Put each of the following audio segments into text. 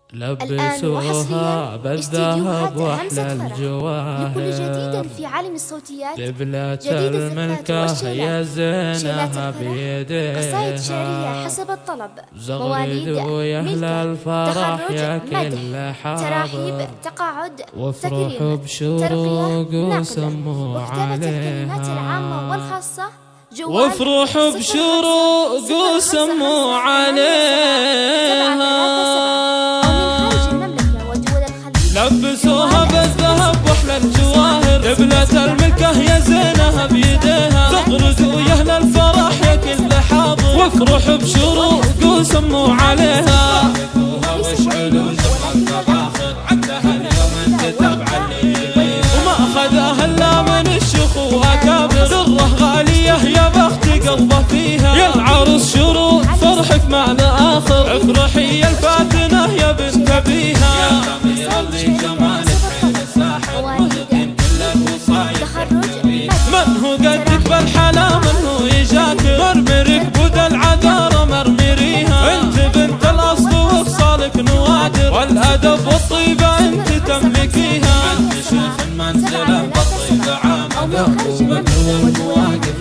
لبسوها بالذهب واحلى الجواهر، لكل جديد في عالم الصوتيات دبلة الملكة يا زينها بيديها، قصائد شعرية حسب الطلب، زغرد ويا أهل الفرح يا كل حاضر، تراحيب، تقاعد، وافرحوا بشروق وسموا عليها، الكلمات العامة والخاصة، وافرحوا بشروق وسموا عليها. لبسوها بالذهب واحلى الجواهر، دبلة الملكة يا زينها بيديها، تغرد ويا أهل الفرح يا كل حاضر، وافرحوا بشروق وسموا عليها. واشعلوا زمر الفخر عندها اليوم انكتب عليه، وما اخذها الا من الشيوخ واكابر، ذره غاليه يا بخت قلبه فيها، يا العروس شروق فرحك ما له اخر، افرحي يا الفاتنه يا بنت ابيها، من هو قدك بالحلا من هو يجاكر، مرمرك بدا العذارى مرمريها، انت بنت الاصل وخصالك نوادر، والادب والطيبه انت تملكيها، انت شيخ المنزله بالطيبه عامله، والمواقف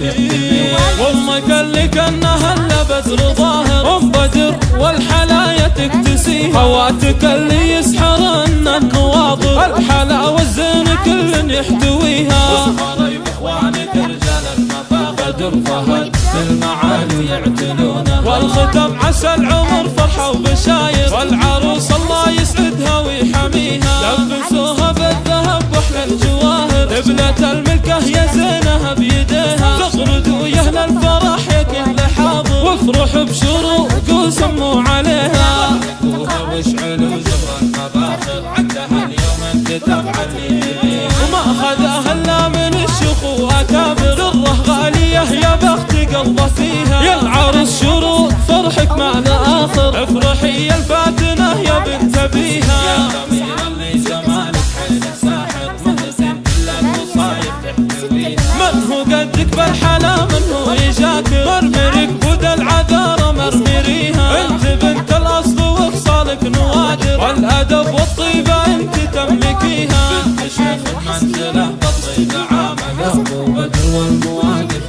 وامك اللي كانها الا بدر ظاهر، ام بدر والحلايا تكتسيها، خواتك اللي يسحرن النواظر، الحلا والزين كل يحتويها، واخوانك رجال المفاخر فهد المعالي يعتلونها، والختم عسى العمر فرحه وبشاير، والعروس الله يسعدها ويحميها، لبسوها بالذهب واحلى الجواهر، دبلة الملكه يا زينها بيديها، تغرد ويا اهل الفرح يا كل حاضر، وافرحوا بشروق وسموا عليها. واشعلوا زمر المفاخر عندها اليوم انكتب عليه، وما اخذها الا من الشيوخ واكابر، ذره غاليه يا بخت قلبه فيها، يا العروس شروق فرحك ما له اخر، افرحي يا الفاتنه يا بنت ابيها، يا ضمير اللي جمالك حيل الساحر، مهزم كل المصايب تحتويها، من هو قدك بالحلا من هو يجاكر، مرمرك بدا العذارى مرمريها، انت بنت الاصل وخصالك نوادر، والادب والطيبه انت تملكيها، بنت شيخ المنزله بالطيبه عامله، وبدر والمواقف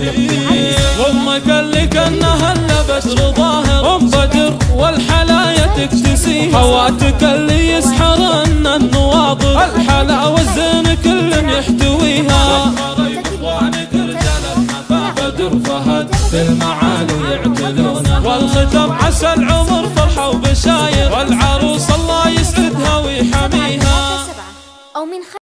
وامك اللي كانها الا بدر ظاهر، ام بدر والحلايا تكتسيها، خواتك اللي يسحرن النواظر، الحلا والزين كل يحتويها، واخوانك رجال المفاخر بدر فهد في المعالي يعتلونها، والختم عسى العمر فرحه وبشاير، والعروس الله يسعدها ويحميها.